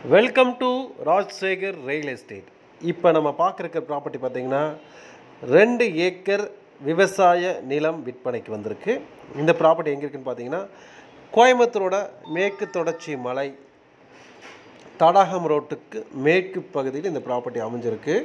Welcome to Rajasekar real estate. இப்போ நம்ம பார்க்குற ப்ராப்பர்ட்டி பார்த்திங்கன்னா 2 ஏக்கர் விவசாய நிலம் விற்பனைக்கு வந்திருக்கு. இந்த ப்ராப்பர்ட்டி எங்கே இருக்குன்னு பார்த்தீங்கன்னா கோயம்புத்தூரோட மேற்கு தொடர்ச்சி மலை தடாகம் ரோட்டுக்கு மேற்கு பகுதியில் இந்த ப்ராப்பர்ட்டி அமைஞ்சிருக்கு.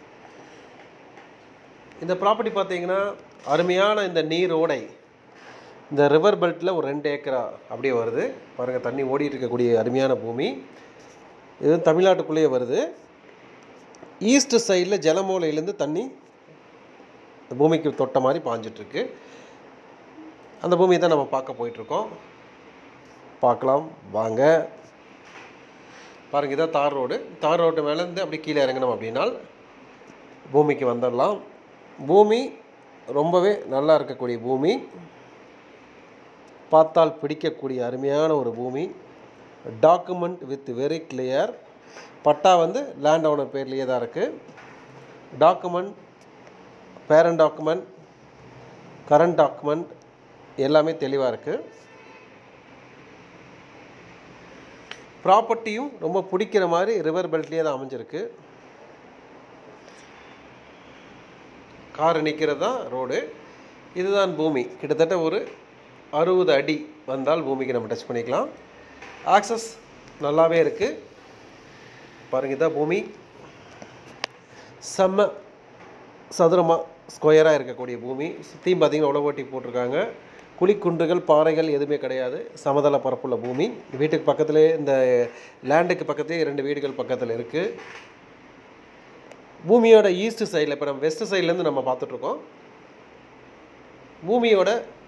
இந்த ப்ராப்பர்ட்டி பார்த்திங்கன்னா அருமையான இந்த நீரோடை இந்த ரிவர் பெல்ட்டில் ஒரு 2 ஏக்கரா அப்படியே வருது பாருங்கள். தண்ணி ஓடிட்டு இருக்கக்கூடிய அருமையான பூமி இது தமிழ்நாட்டுக்குள்ளேயே வருது. ஈஸ்ட் சைடில் ஜலமூலையிலேருந்து தண்ணி பூமிக்கு தொட்ட மாதிரி பாஞ்சிட்ருக்கு. அந்த பூமியை தான் நம்ம பார்க்க போயிட்டுருக்கோம். பார்க்கலாம் வாங்க. பாருங்கள், இதான் தார் ரோடு. தார் ரோட்டு மேலேருந்து அப்படி கீழே இறங்கணும் அப்படின்னால் பூமிக்கு வந்துடலாம். பூமி ரொம்பவே நல்லா இருக்கக்கூடிய பூமி, பார்த்தால் பிடிக்கக்கூடிய அருமையான ஒரு பூமி. Document with very clear. Patta land owner பேர்லேயே தான் இருக்குது. Document, parent document, current document எல்லாமே தெளிவாக இருக்குது. ப்ராப்பர்ட்டியும் ரொம்ப பிடிக்கிற மாதிரி ரிவர் பெல்ட்லேயே தான் அமைஞ்சிருக்கு. கார் நிற்கிறது தான் ரோடு, இதுதான் பூமி. கிட்டத்தட்ட ஒரு 60 அடி வந்தால் பூமிக்கு நம்ம டச் பண்ணிக்கலாம். ஆக்சஸ் நல்லாவே இருக்குது. பாருங்கள், இதான் பூமி. செம்ம சதுரமாக ஸ்கொயராக இருக்கக்கூடிய பூமி. சுற்றியும் பார்த்திங்கன்னா உழவோட்டி போட்டிருக்காங்க. குழிக்குன்றுகள் பாறைகள் எதுவுமே கிடையாது. சமதள பரப்புள்ள பூமி. வீட்டுக்கு பக்கத்துலேயே இந்த லேண்டுக்கு பக்கத்துலேயே 2 வீடுகள் பக்கத்தில் இருக்குது. பூமியோட ஈஸ்ட் சைடில், இப்போ நம்ம வெஸ்ட் சைட்லேருந்து நம்ம பார்த்துட்ருக்கோம். பூமியோட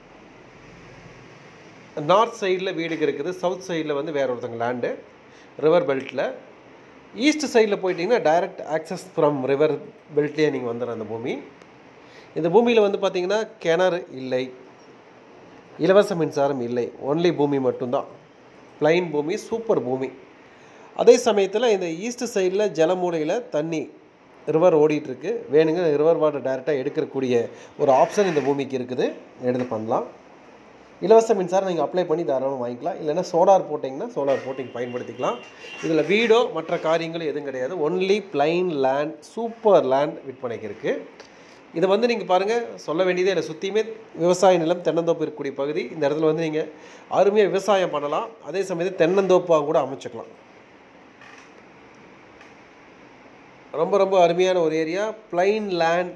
நார்த் சைடில் வீடுக்கு இருக்குது. சவுத் சைடில் வேறு ஒருத்தங்க லேண்டு ரிவர் பெல்ட்டில். ஈஸ்ட் சைடில் போயிட்டிங்கன்னா டைரக்ட் ஆக்சஸ் ஃப்ரம் ரிவர் பெல்ட்லேயே நீங்கள் வந்துடுற அந்த பூமி. இந்த பூமியில் பார்த்திங்கன்னா கிணறு இல்லை, இலவச மின்சாரம் இல்லை, ஒன்லி பூமி மட்டும்தான். பிளைன் பூமி, சூப்பர் பூமி. அதே சமயத்தில் இந்த ஈஸ்ட் சைடில் ஜலமூலையில் தண்ணி ரிவர் ஓடிட்டுருக்கு. வேணுங்க ரிவர் வாட்டர் டைரெக்டாக எடுக்கக்கூடிய ஒரு ஆப்ஷன் இந்த பூமிக்கு இருக்குது. எடுத்து பண்ணலாம். இலவச மின்சாரம் நீங்கள் அப்ளை பண்ணி தாராளமாக வாங்கிக்கலாம். இல்லைன்னா சோலார் போட்டிங்கன்னா சோலார் போட்டிங் பயன்படுத்திக்கலாம். இதில் வீடோ மற்ற காரியங்களும் எதுவும் கிடையாது. Only plain land, super land விற்பனைக்கு இருக்குது. இதை நீங்கள் பாருங்கள், சொல்ல வேண்டியதே இல்லை. சுற்றியுமே விவசாய நிலம், தென்னந்தோப்பு இருக்கக்கூடிய பகுதி. இந்த இடத்துல நீங்கள் அருமையாக விவசாயம் பண்ணலாம். அதே சமயத்தில் தென்னந்தோப்பாக கூட அமைச்சுக்கலாம். ரொம்ப ரொம்ப அருமையான ஒரு ஏரியா, பிளைன் லேண்ட்.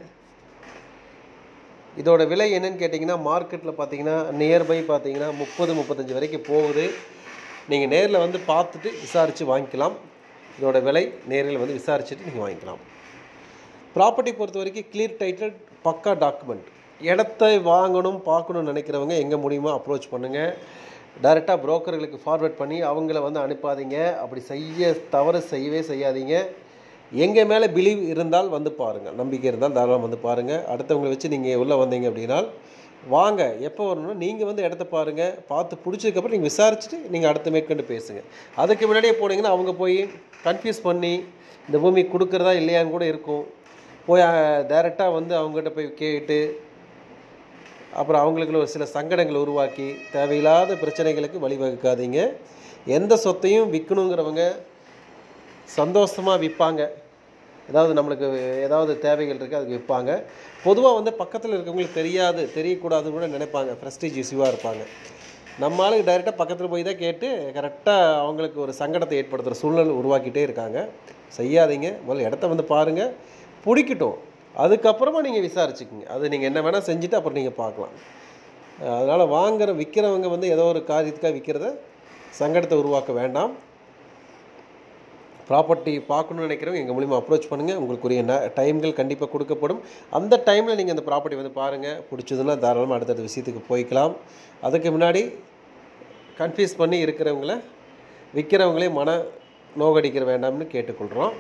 இதோட விலை என்னன்னு கேட்டிங்கன்னா மார்க்கெட்டில் பார்த்தீங்கன்னா நியர்பை பார்த்தீங்கன்னா 30-35 வரைக்கும் போகுது. நீங்கள் நேரில் பார்த்துட்டு விசாரித்து வாங்கிக்கலாம். இதோட விலை நேரில் விசாரிச்சுட்டு நீங்கள் வாங்கிக்கலாம். ப்ராப்பர்ட்டி பொறுத்த வரைக்கும் கிளியர் டைட்டில், பக்கா டாக்குமெண்ட். இடத்தை வாங்கணும் பார்க்கணுன்னு நினைக்கிறவங்க எங்கே முடியுமோ அப்ரோச் பண்ணுங்கள். டைரெக்டாக புரோக்கர்களுக்கு ஃபார்வேர்ட் பண்ணி அவங்கள அனுப்பாதீங்க. அப்படி தவறு செய்யவே செய்யாதீங்க. எங்கள் மேலே பிலீவ் இருந்தால் பாருங்கள், நம்பிக்கை இருந்தால் தாராளமாக பாருங்கள். அடுத்தவங்களை வச்சு நீங்கள் உள்ளே வந்தீங்க அப்படின்னா வாங்க. எப்போ வரணும்னா நீங்கள் இடத்த பாருங்கள். பார்த்து பிடிச்சதுக்கப்புறம் நீங்கள் விசாரிச்சுட்டு நீங்கள் அடுத்த மேற்கொண்டு பேசுங்க. அதுக்கு முன்னாடியே போனீங்கன்னா அவங்க போய் கன்ஃபியூஸ் பண்ணி இந்த பூமி கொடுக்குறதா இல்லையான்னு கூட இருக்கும். போய் டைரெக்டாக அவங்ககிட்ட போய் கேட்டு அப்புறம் அவங்களுக்குள்ள ஒரு சில சங்கடங்களை உருவாக்கி தேவையில்லாத பிரச்சனைகளுக்கு வழிவகுக்காதீங்க. எந்த சொத்தையும் விற்கணுங்கிறவங்க சந்தோஷமாக விற்பாங்க. ஏதாவது நம்மளுக்கு ஏதாவது தேவைகள் இருக்குது, அதுக்கு விற்பாங்க. பொதுவாக பக்கத்தில் இருக்கவங்களுக்கு தெரியக்கூடாதுன்னு கூட நினைப்பாங்க. ப்ரெஸ்டீஜ் இஷ்யூவாக இருப்பாங்க. நம்மளுக்கு டைரெக்டாக பக்கத்தில் போய் தான் கேட்டு கரெக்டாக அவங்களுக்கு ஒரு சங்கடத்தை ஏற்படுத்துகிற சூழ்நிலை உருவாக்கிட்டே இருக்காங்க. செய்யாதீங்க. முதல்ல இடத்த பாருங்கள், பிடிக்கட்டும். அதுக்கப்புறமா நீங்கள் விசாரிச்சுக்குங்க. அது நீங்கள் என்ன வேணால் செஞ்சுட்டு அப்புறம் நீங்கள் பார்க்கலாம். அதனால் விற்கிறவங்க ஏதோ ஒரு காரியத்துக்காக விற்கிறத சங்கடத்தை உருவாக்க வேண்டாம். ப்ராப்பர்ட்டி பார்க்கணுன்னு நினைக்கிறவங்க எங்கள் மூலிமா அப்ரோச் பண்ணுங்கள். உங்களுக்குரிய டைம்கள் கண்டிப்பாக கொடுக்கப்படும். அந்த டைமில் நீங்கள் அந்த ப்ராப்பர்ட்டி பாருங்கள். பிடிச்சதுன்னா தாராளமாக அடுத்தடுத்த விஷயத்துக்கு போய்க்கலாம். அதுக்கு முன்னாடி கன்ஃபியூஸ் பண்ணி இருக்கிறவங்கள விற்கிறவங்களே மன நோகடிக்கிற வேண்டாம்னு கேட்டுக்கொள்கிறோம்.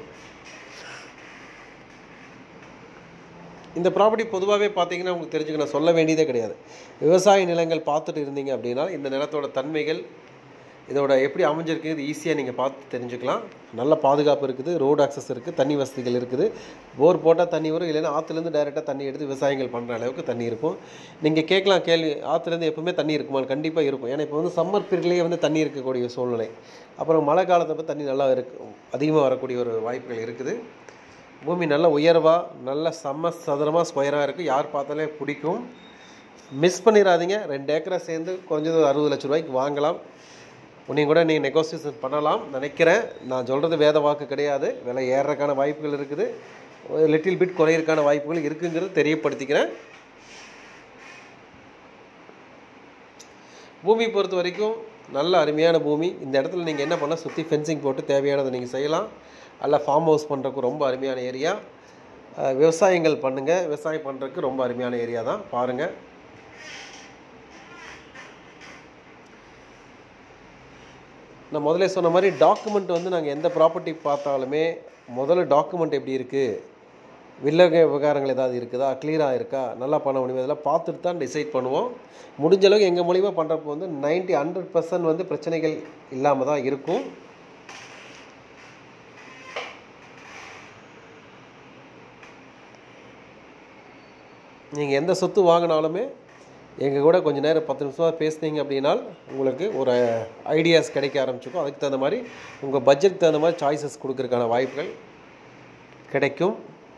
இந்த ப்ராப்பர்ட்டி பொதுவாகவே பார்த்தீங்கன்னா உங்களுக்கு தெரிஞ்சுக்க நான் சொல்ல வேண்டியதே கிடையாது. விவசாய நிலங்கள் பார்த்துட்டு இருந்தீங்க அப்படின்னா இந்த நிலத்தோட தன்மைகள் இதோட எப்படி அமைஞ்சிருக்குது ஈஸியாக நீங்கள் பார்த்து தெரிஞ்சுக்கலாம். நல்ல பாதுகாப்பு இருக்குது, ரோடு ஆக்சஸ் இருக்குது, தண்ணி வசதிகள் இருக்குது. போர் போட்டால் தண்ணி வரும், இல்லைன்னா ஆற்றுலேருந்து டைரெக்டாக தண்ணி எடுத்து விவசாயங்கள் பண்ணுற அளவுக்கு தண்ணி இருக்கும். நீங்கள் கேட்கலாம் கேள்வி, ஆற்றுலேருந்து எப்பவுமே தண்ணி இருக்குமா? கண்டிப்பாக இருக்கும். ஏன்னா இப்போ வந்து சம்மர் பீரியட்லேயே வந்து தண்ணி இருக்கக்கூடிய சூழ்நிலை. அப்புறம் மழை காலத்தப்போ தண்ணி நல்லா அதிகமாக வரக்கூடிய ஒரு வாய்ப்புகள் இருக்குது. பூமி நல்ல உயர்வாக நல்ல சதுரமாக ஸ்கொயராக இருக்குது. யார் பார்த்தாலே பிடிக்கும். மிஸ் பண்ணிடாதீங்க. 2 ஏக்கரை சேர்ந்து குறைஞ்சது 60 லட்ச ரூபாய்க்கு வாங்கலாம். நீங்கள் கூட நீங்கள் நெகோசியேஷன் பண்ணலாம் நினைக்கிறேன். நான் சொல்கிறது வேத வாக்கு கிடையாது. விலை ஏறக்கான வாய்ப்புகள் இருக்குது, லிட்டில் பிட் குறையிறதுக்கான வாய்ப்புகள் இருக்குங்கிறது தெரியப்படுத்திக்கிறேன். பூமி பொறுத்த வரைக்கும் நல்ல அருமையான பூமி. இந்த இடத்துல நீங்கள் என்ன பண்ணால் சுற்றி ஃபென்சிங் போட்டு தேவையானதை நீங்கள் செய்யலாம். அல்ல ஃபார்ம் ஹவுஸ் பண்ணுறதுக்கு ரொம்ப அருமையான ஏரியா. விவசாயங்கள் பண்ணுங்கள், விவசாயம் பண்ணுறதுக்கு ரொம்ப அருமையான ஏரியா தான். பாருங்கள், நான் முதல்ல சொன்ன மாதிரி டாக்குமெண்ட் வந்து நாங்கள் எந்த ப்ராப்பர்ட்டி பார்த்தாலுமே முதல்ல டாக்குமெண்ட் எப்படி இருக்குது, விவகாரங்கள் ஏதாவது இருக்குதா, கிளியராக இருக்கா, நல்லா பண்ண முடியும், இதெல்லாம் பார்த்துட்டு தான் டிசைட் பண்ணுவோம். முடிஞ்ச அளவுக்கு எங்கள் மூலிமா பண்ணுறப்போ வந்து 100% வந்து பிரச்சனைகள் இல்லாமல் தான் இருக்கும். நீங்கள் எந்த சொத்து வாங்கினாலுமே எங்கள் கூட கொஞ்சம் நேரம் 10 நிமிஷமாக பேசுனீங்க அப்படின்னா உங்களுக்கு ஒரு ஐடியாஸ் கிடைக்க ஆரம்பிச்சிக்கும். அதுக்கு தகுந்த மாதிரி உங்கள் பட்ஜெட்டுக்கு தகுந்த மாதிரி சாய்ஸஸ் கொடுக்கறதுக்கான வாய்ப்புகள் கிடைக்கும்.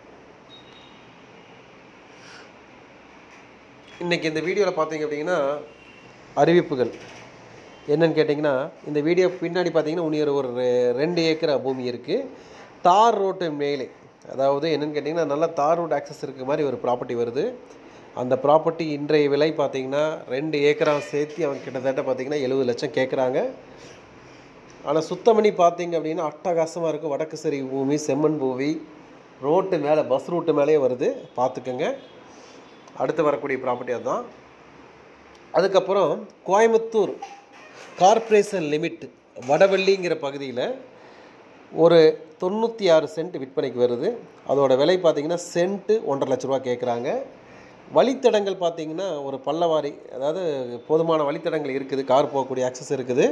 இன்றைக்கி இந்த வீடியோவில் பார்த்தீங்க அப்படிங்கன்னா அறிவிப்புகள் என்னென்னு கேட்டிங்கன்னா, இந்த வீடியோ பின்னாடி பார்த்தீங்கன்னா இன்னொரு ஒரு 2 ஏக்கர் பூமி இருக்குது. தார் ரோட்டு மேலே, அதாவது என்னென்னு கேட்டிங்கன்னா நல்லா தார் ரோடு ஆக்சஸ் இருக்க மாதிரி ஒரு ப்ராப்பர்ட்டி வருது. அந்த ப்ராப்பர்ட்டி இன்றைய விலை பார்த்திங்கன்னா 2 ஏக்கரா சேர்த்து அவங்க கிட்டத்தட்ட பார்த்திங்கன்னா 70 லட்சம் கேட்குறாங்க. ஆனால் சுத்தம் பண்ணி பார்த்திங்க அப்படின்னா அட்டகாசமாக இருக்கும். வடக்கு சரி பூமி, செம்மண் பூமி, ரோட்டு மேலே பஸ் ரூட்டு மேலேயே வருது, பார்த்துக்கோங்க. அடுத்து வரக்கூடிய ப்ராப்பர்ட்டி அதுதான். அதுக்கப்புறம் கோயம்புத்தூர் கார்ப்பரேஷன் லிமிட் வடவள்ளிங்கிற பகுதியில் ஒரு 96 சென்ட் விற்பனைக்கு வருது. அதோட விலை பார்த்திங்கன்னா சென்ட்டு 1.5 லட்ச ரூபா கேட்குறாங்க. வழித்தடங்கள் பார்த்திங்கன்னா ஒரு பள்ளவாரி, அதாவது போதுமான வழித்தடங்கள் இருக்குது, கார் போகக்கூடிய ஆக்சஸ் இருக்குது.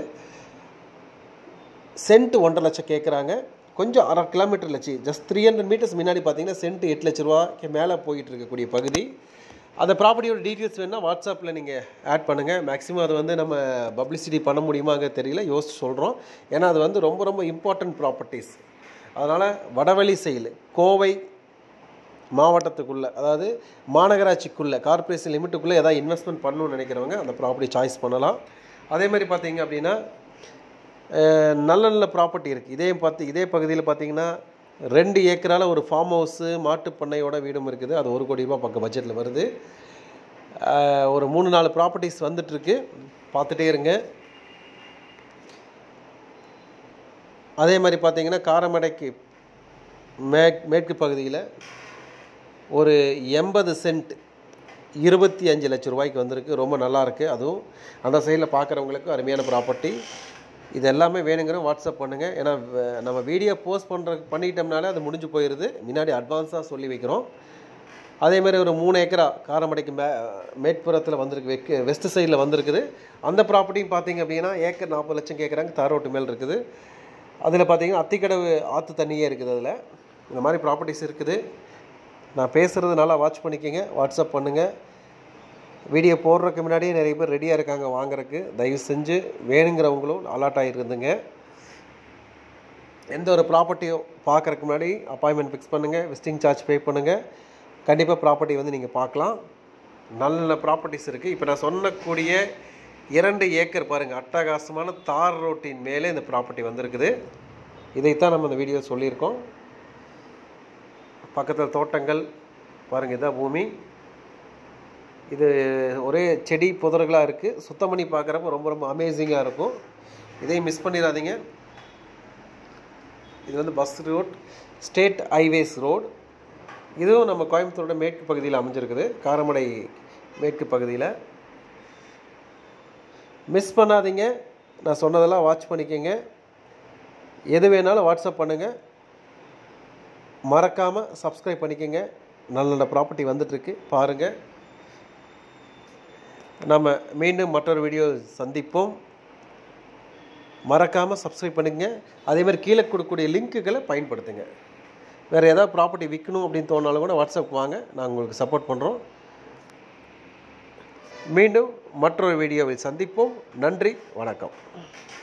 சென்ட் 1.5 லட்சம் கேட்குறாங்க. கொஞ்சம் 1/2 கிலோமீட்டர் லட்சி, ஜஸ்ட் 300 மீட்டர்ஸ் முன்னாடி பார்த்திங்கன்னா சென்ட் 8 லட்ச ரூபாய்க்கு மேலே போயிட்டு இருக்கக்கூடிய பகுதி. அந்த ப்ராப்பர்ட்டியோட டீட்டெயில்ஸ் வேணுன்னா வாட்ஸ்அப்பில் நீங்கள் ஆட் பண்ணுங்கள். மேக்ஸிமம் அது வந்து நம்ம பப்ளிசிட்டி பண்ண முடியுமாங்க தெரியல, யோசிச்சு சொல்கிறோம். ஏன்னா அது வந்து ரொம்ப ரொம்ப இம்பார்ட்டன்ட் ப்ராப்பர்ட்டிஸ். அதனால் வடவழி செயல் கோவை மாவட்டத்துக்குள்ளே, அதாவது மாநகராட்சிக்குள்ளே கார்ப்பரேஷன் லிமிட்டுக்குள்ளே எதாவது இன்வெஸ்ட்மெண்ட் பண்ணணும்னு நினைக்கிறவங்க அந்த ப்ராப்பர்ட்டி சாய்ஸ் பண்ணலாம். அதே மாதிரி பார்த்தீங்க அப்படின்னா நல்ல நல்ல ப்ராப்பர்ட்டி இருக்குது. இதே பகுதியில் பார்த்தீங்கன்னா 2 ஏக்கரால் ஒரு ஃபார்ம் ஹவுஸு, மாட்டு பண்ணையோட வீடும் இருக்குது. அது 1 கோடி ரூபா பக்கம் பட்ஜெட்டில் வருது. ஒரு 3-4 ப்ராப்பர்ட்டிஸ் வந்துட்டுருக்கு, பார்த்துட்டே இருங்க. அதே மாதிரி பார்த்தீங்கன்னா காரமடைக்கு மேற்கு பகுதியில் ஒரு 80 சென்ட் 25 லட்ச ரூபாய்க்கு வந்திருக்கு. ரொம்ப நல்லாயிருக்கு. அதுவும் அந்த சைடில் பார்க்குறவங்களுக்கு அருமையான ப்ராப்பர்ட்டி. இது எல்லாமே வேணுங்கிற வாட்ஸ்அப் பண்ணுங்கள். ஏன்னா நம்ம வீடியோ போஸ்ட் பண்ணிட்டோம்னாலே அது முடிஞ்சு போயிடுது. முன்னாடி அட்வான்ஸாக சொல்லி வைக்கிறோம். அதேமாதிரி ஒரு 3 ஏக்கரா காரமடைக்கு மேற்புறத்தில் வந்திருக்கு, வெஸ்ட் சைடில் வந்திருக்குது. அந்த ப்ராப்பர்ட்டியும் பார்த்திங்க அப்படின்னா ஏக்கர் 40 லட்சம் கேட்குறாங்க. தாரோட்டு மேல் இருக்குது. அதில் பார்த்திங்கன்னா அத்திக்கடவு ஆற்று தண்ணியே இருக்குது. அதில் இந்த மாதிரி ப்ராப்பர்ட்டிஸ் இருக்குது. நான் பேசுகிறது நல்லா வாட்ச் பண்ணிக்கோங்க, வாட்ஸ்அப் பண்ணுங்கள். வீடியோ போடுறதுக்கு முன்னாடியே நிறைய பேர் ரெடியாக இருக்காங்க வாங்குறதுக்கு. தயவு செஞ்சு வேணுங்கிறவங்களும் அலாட் ஆகிருந்துங்க. எந்த ஒரு ப்ராப்பர்ட்டியோ பார்க்குறதுக்கு முன்னாடி அப்பாயின்மெண்ட் ஃபிக்ஸ் பண்ணுங்கள், விசிட்டிங் சார்ஜ் பே பண்ணுங்கள். கண்டிப்பாக ப்ராப்பர்ட்டி வந்து நீங்கள் பார்க்கலாம். நல்ல நல்ல ப்ராப்பர்ட்டிஸ் இருக்குது. இப்போ நான் சொன்னக்கூடிய 2 ஏக்கர் பாருங்கள், அட்டகாசமான தார் ரோட்டின் மேலே இந்த ப்ராப்பர்ட்டி வந்திருக்குது. இதைத்தான் நம்ம இந்த வீடியோ சொல்லியிருக்கோம். பக்கத்தில் தோட்டங்கள் பாருங்கள், இதான் பூமி. இது ஒரே செடி புதர்களாக இருக்குது. சுத்தம் பண்ணி பார்க்குறப்ப ரொம்ப ரொம்ப அமேசிங்காக இருக்கும். இதையும் மிஸ் பண்ணிடாதீங்க. இது வந்து bus road, state highways road. இதுவும் நம்ம கோயம்புத்தூரோட மேற்கு பகுதியில் அமைஞ்சிருக்குது, காரமடை மேற்கு பகுதியில். மிஸ் பண்ணாதீங்க. நான் சொன்னதெல்லாம் வாட்ச் பண்ணிக்கோங்க. எது வேணாலும் வாட்ஸ்அப் பண்ணுங்கள். மறக்காமல் சப்ஸ்கிரைப் பண்ணிக்கோங்க. நல்ல நல்ல ப்ராப்பர்ட்டி வந்துட்டுருக்கு, பாருங்கள். நம்ம மீண்டும் மற்றொரு வீடியோ சந்திப்போம். மறக்காமல் சப்ஸ்கிரைப் பண்ணுங்க. அதேமாதிரி கீழே கொடுக்கக்கூடிய லிங்க்குகளை பயன்படுத்துங்க. வேறு ஏதாவது ப்ராப்பர்ட்டி விற்கணும் அப்படின்னு தோணாலும் கூட வாட்ஸ்அப் வாங்க, நாங்கள் உங்களுக்கு சப்போர்ட் பண்ணுறோம். மீண்டும் மற்றொரு வீடியோவில் சந்திப்போம். நன்றி, வணக்கம்.